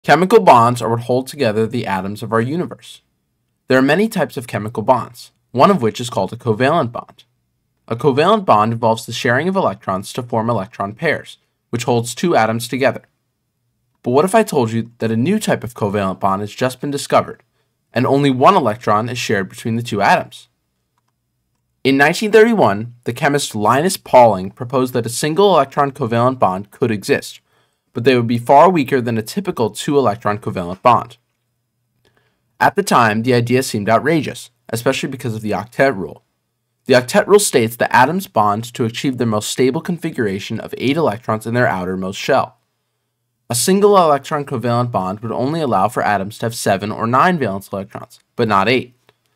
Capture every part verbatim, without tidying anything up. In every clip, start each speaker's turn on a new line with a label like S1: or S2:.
S1: Chemical bonds are what hold together the atoms of our universe. There are many types of chemical bonds, one of which is called a covalent bond. A covalent bond involves the sharing of electrons to form electron pairs, which holds two atoms together. But what if I told you that a new type of covalent bond has just been discovered, and only one electron is shared between the two atoms? In nineteen thirty-one, the chemist Linus Pauling proposed that a single-electron covalent bond could exist, but they would be far weaker than a typical two-electron covalent bond. At the time, the idea seemed outrageous, especially because of the octet rule. The octet rule states that atoms bond to achieve their most stable configuration of eight electrons in their outermost shell. A single-electron covalent bond would only allow for atoms to have seven or nine valence electrons, but not eight.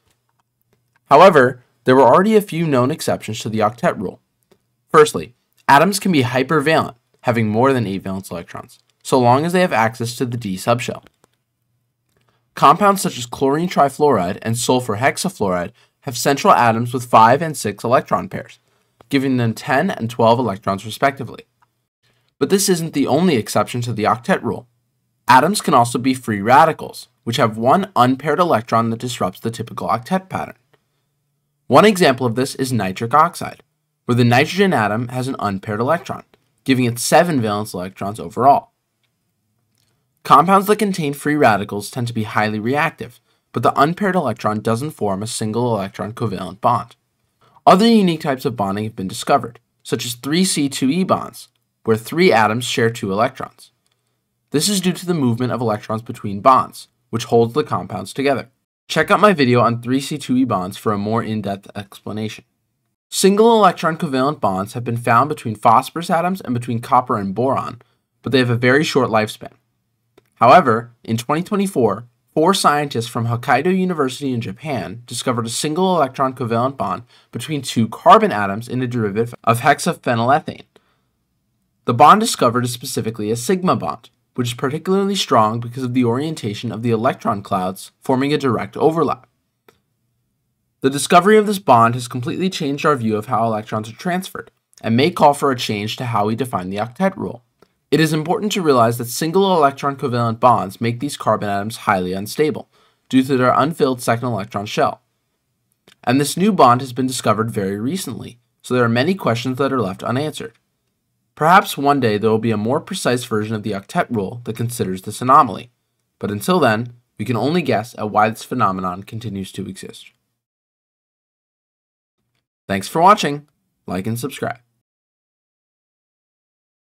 S1: However, there were already a few known exceptions to the octet rule. Firstly, atoms can be hypervalent, having more than eight valence electrons, so long as they have access to the d subshell. Compounds such as chlorine trifluoride and sulfur hexafluoride have central atoms with five and six electron pairs, giving them ten and twelve electrons respectively. But this isn't the only exception to the octet rule. Atoms can also be free radicals, which have one unpaired electron that disrupts the typical octet pattern. One example of this is nitric oxide, where the nitrogen atom has an unpaired electron, giving it seven valence electrons overall. Compounds that contain free radicals tend to be highly reactive, but the unpaired electron doesn't form a single electron covalent bond. Other unique types of bonding have been discovered, such as three C two E bonds, where three atoms share two electrons. This is due to the movement of electrons between bonds, which holds the compounds together. Check out my video on three C two E bonds for a more in-depth explanation. Single electron covalent bonds have been found between phosphorus atoms and between copper and boron, but they have a very short lifespan. However, in twenty twenty-four, four scientists from Hokkaido University in Japan discovered a single electron covalent bond between two carbon atoms in a derivative of hexaphenylethane. The bond discovered is specifically a sigma bond, which is particularly strong because of the orientation of the electron clouds, forming a direct overlap. The discovery of this bond has completely changed our view of how electrons are transferred, and may call for a change to how we define the octet rule. It is important to realize that single electron covalent bonds make these carbon atoms highly unstable, due to their unfilled second electron shell. And this new bond has been discovered very recently, so there are many questions that are left unanswered. Perhaps one day there will be a more precise version of the octet rule that considers this anomaly, but until then, we can only guess at why this phenomenon continues to exist. Thanks for watching. Like and subscribe.